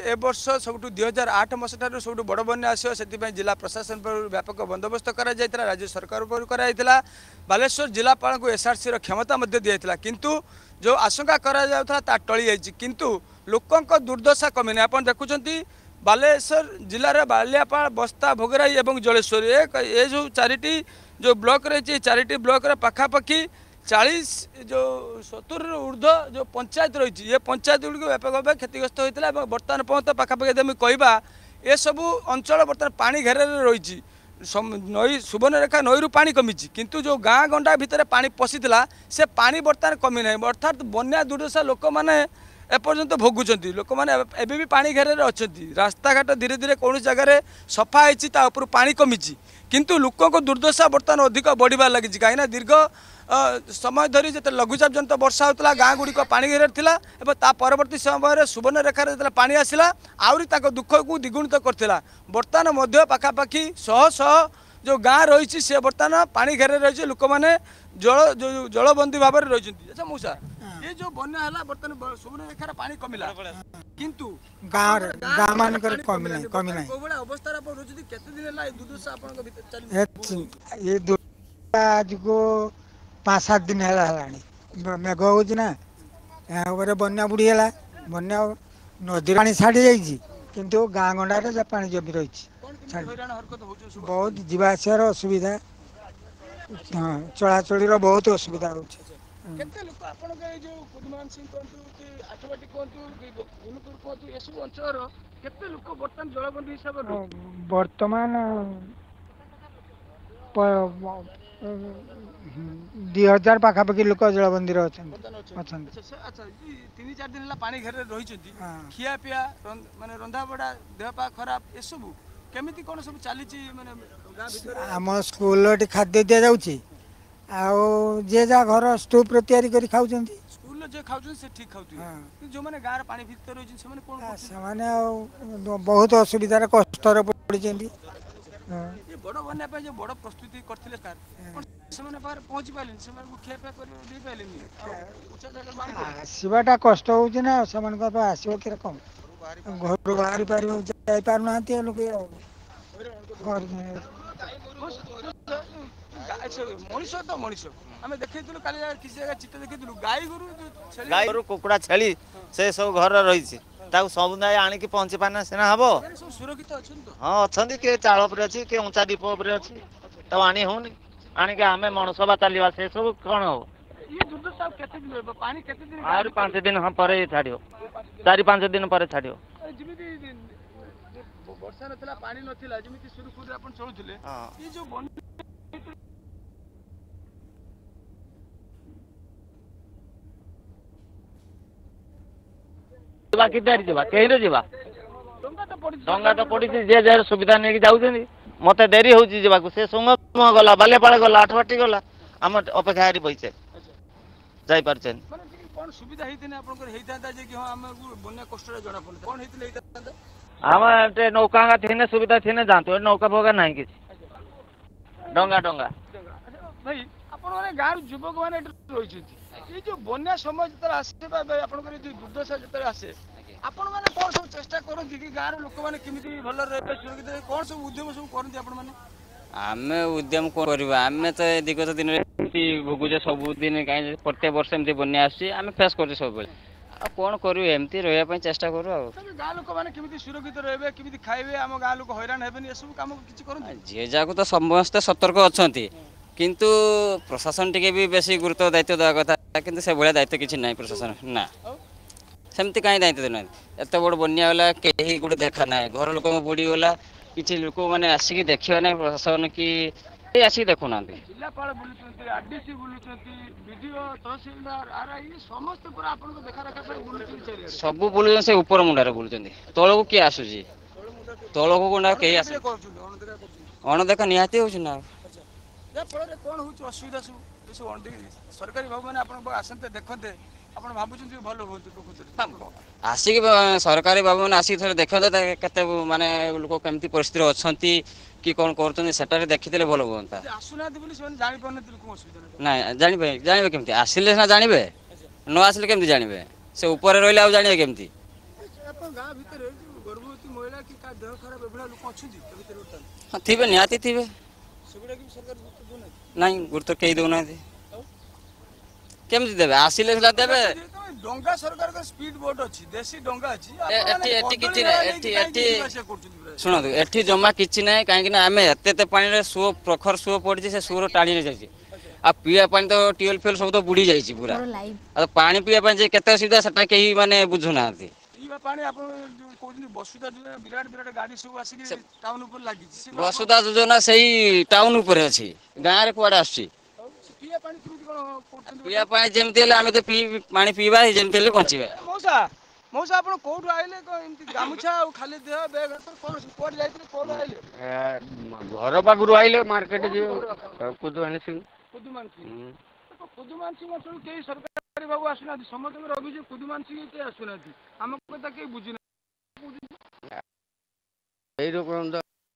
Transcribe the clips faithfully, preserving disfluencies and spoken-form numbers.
ए वर्ष सब दुई हजार आठ मसीह सब बड़ बन्या आसो से जिला प्रशासन व्यापक बंदोबस्त कर राज्य सरकार कर बालेश्वर जिलापाल को एसआरसी क्षमता दिया किंतु जो आशंका करा टली जाइए किंतु लोकों दुर्दशा कमी ना आप देखुं बालेश्वर जिले बालियापाल बस्ता भोगराई और जलेश्वर ये जो चारिटी जो ब्लॉक रही चारिटी ब्लॉक पाखापाखि चालीस जो सतुर ऊर्ध जो पंचायत रही ये पंचायत गुड़िक व्यापक भाव क्षतिग्रस्त होता है बर्तमान पर्यटन पाखापाखि आम कहवा ये सब अंचल बर्तमान पानी घेर रही नई सुवर्णरेखा नई पानी कमी किंतु जो गाँ गंडा भितर पानी पशिला से पानी बर्तमान कमी ना अर्थात बन्या दुर्दशा लोक मैंने एपर्यंत भोगुंट लोक मैंने एबे भी पानी घेर अच्छा रास्ता घाट धीरे धीरे कौन जगह सफा होती पानी कमी किंतु लोकों को दुर्दशा बर्तमान अधिक बढ़िबार लगी कहीं दीर्घ समय धरी जो लघुचाप जनित वर्षा होता गाँ गुड़िक पानी घेर था और परवर्ती समय सुवर्णरेखार जो पानी आसला आहरी दुख को द्विगुणित करता बर्तमान पाखापाखि शह शह जो गाँ रही से बर्तमान पानी घेर रही लोक मैंने जल जो जलबंदी भाव में रही। अच्छा मौसा ये जो बन्या है बर्तमान सुवर्णरेखार पानी कमिला किंतु गाँव गाँव मान कमी कमी ना अवस्था केते दिन है दुर्दशा आपन भीतर ये दुर्दशा आज को पाँच सात दिन है मेघ हो ना बन्या बुड़ीगला बन्या नदी पानी छाड़ी जाइए किंतु गाँ गंडार पानी जमी रही बहुत जीवासर असुविधा हाँ चलाचल बहुत असुविधा हो बर्तमान दुई हजार पाखापाखि लोक जलबंदी तीन चार दिन पानी घेर रही खिया पिया माने रंधा बड़ा देहपा खराब ये सब केमिति कोन सब चली माने आम स्कूल खाद्य दि जाऊँगी जे जा घर स्टोव तैयारी कर खाऊँ स्कूल जो खाऊ से ठीक खाऊ जो मैंने गाँव पानी भीतर रही से बहुत असुविधार कष्ट पड़ी बड़ बन्या जो बड़ प्रस्तुति करते पहुँची पारे खियापिया कर आसवाटा कष्ट होना से आसो कि कम घर बाहरी पार जापार लोग मनीष तो मनीष आम देखी किसी जगह चित्र देखी गाई गोरु गाई गोरु कुकुड़ा छेली से सब घर रही समुदाय आणिक पहुँची पाना सीना हम सुरक्षित अच्छा हाँ अच्छा किए चाल पर अच्छी किए उंचा दीप पर अच्छी तो आनी होनी आणिक आम मणसभा चलवा से सब कौन हम आहुरी पांच दिन हाँ पर छाड़ चार पांच दिन पर छाड़ वर्षा नथिला पानी नथिला जेमिति सुरखुर आपण चलुथिले ये जो बाकी दारी जबा केहिरो जबा डंगा तो पड़ी जे जे सुविधा नहीं जाउछनी मते देरी होउची जबा को से संग गला बालेपाड़ गला आठवाटी गला हम अपेक्षा हारी पैसे जाई परछन माने कोन सुविधा हेतिने आपण को हेइतांता जे कि हां हम बन्या कष्ट रे जणा पड़ता कोन हेतिले हेइतांता हम ते नौका का थिने सुविधा थिने जानतो नौका भोगा नहीं किसी डंगा डंगा भाई आपण माने गार युवक माने रही छथि ये जो बन्या समय जत आसे आपण को जो दुर्दशा जत आसे आपण माने कोन सब चेष्टा करन कि गार लोक माने किमिति भल रहबे सुरक्षित कोन सब उद्यम सब करन आपण माने आमे उद्यम कोन करबा आमे तो दिगत दिन रे भोगुजे सब दिन काई प्रत्येक वर्ष एमती बन्या आसी आमे फेस करते सब बेले कौन करू एमती रहा चेष्टा करूँ गाँ लोक मैंने सुरक्षित रहे कि खाइबे आम गाँ लोक हैरान हेबे सब कम जी जाक तो समस्ते सतर्क अच्छा किंतु प्रशासन टिके भी बेसी गुरुत्व दायित्व देवा कथा किंतु से भाया दायित्व किसी ना प्रशासन ना सेमती कहीं दायित्व देना एत बड़ बन्या गला कहीं गोटे देखा ना घर लोक बुड़ीगला किसी लोक मैंने आसिक देखा ना प्रशासन की आसिक देखुना जिलापाल बुलुचंती आरडीसी बुलुचंती बीडीओ तहसीलदार आरआई समस्त पूरा आपन को देखा रखा पर बुलुचंती सब बुलुचन से ऊपर मुंडारे बुलुचंती तळको किए आसुची तळको कोना केही आसे अणदेखा निहाती होची ना या फल कोन होची असुविधा सब सब अणदे सरकारी भाव माने आपन आसंते देखते आपन भाबुचंती भलो होती प्रकृति आसिक सरकारी बाबू मैंने आसिक थोड़े देखते केते माने लोक केमती परिस्थिति अछंती कि कौन करते सेटारे देखिले भल हाँ ना जानवे जानवे केमती आसिले ना जानवे न आसिले केमती जानवे से ऊपर रहिले आ जानवे केमती आप गाँ भितर गर्भवती महिला कि का देह खराब एभला लोक अछंती त भितर उठन हाँ थे निहाती थे सेगुडा कि सरकार गुरुत्व दोना नहीं गुरुत्व कहीं दौना केमती देवे आसिले सिला देवे डोंगा सरकार का स्पीड बोट अछि देसी डोंगा अछि एठी एठी किछि ना एठी एठी सुनो एठी जमा किछि नै काहे कि ना हमें एते ते पानी रे सुओ प्रखर सुओ पड़छि से सुओ टाणी रे जाछि आ पिया पानी तो टियल फेल सब तो बुडी जाइछि पूरा आ पानी पिया पानी जे केते सुविधा सेटा केही माने बुझु नाथि पिया पानी आप कोदिन बसुदा जो विराट विराट गाड़ी सब आसी टाउन ऊपर लागि वसुधा योजना सही टाउन ऊपर अछि गां रे कुआडा आछि पिया पानी किमिति कोन करछन पिया पानी जेमति ले हमें तो पी पानी पीबा जेमति ले बंचिबा मौसा मौसा आपण कोठु आइले को एमति गामुछा आ खाली देह बैग हतर कोन कोड जाइतले कोन आइले घर पाखरु आइले मार्केट जे कुदु आनिसिं कुदुमान सिंह कुदुमान सिंह असल के सरकारी बाबू आसुना समस्त अभियोग कुदुमान सिंह के आसुना हम कथा के बुझिना एई रकम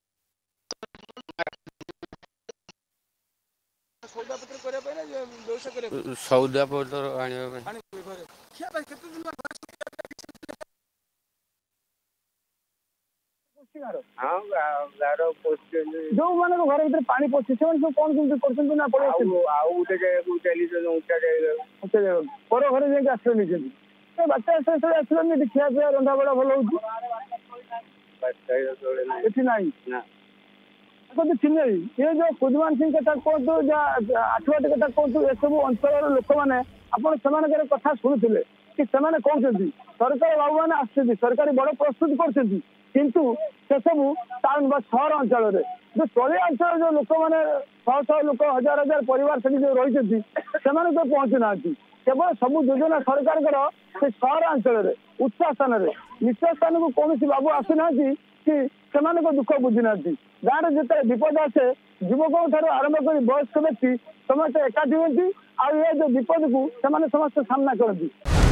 सौदा पत्र करे पे ना व्यवसाय करे सौदा पत्र आनिबा पे पानी घरे क्या भाई केते दिन हाँ गारो पोस्ट जो माने घर भीतर पानी पसी से सब कोन केमति करछन ना पड़े आउ उठे के चली से ऊंचा जाए ओके पर घरे जे आश्रय निछन ए बच्चा से से आश्रय नि देखिया से रंधा बड़ा भलो होची बच्चा ये थोड़े ना एठी नाही ना तो चिन्हई ये जो कुदमान सिंह कथा कहतु आठवाट कथा कहतु ए सब अंचल लोक मैंने आपण से कथा शुणुले कि से कहते सरकार बाबू मैंने आसुच्च सरकार बड़ प्रस्तुत कर किंतु से सब टाउन बा सहर अंचल जो तलिया अंचल जो लोक मैंने शह शह लोक हजार हजार परिवार से जो रही से पहुंचु ना केवल सब योजना सरकार से सहर अंचल उच्च स्थान निच स्थान को कौन बाबू आसुना कि से दुख बुझीना गाँव में जिते विपद आसे युवकों ठार आरंभ कर वयस्क व्यक्ति समस्त एकाठी होती आ जो विपद को समस्त सामना करती।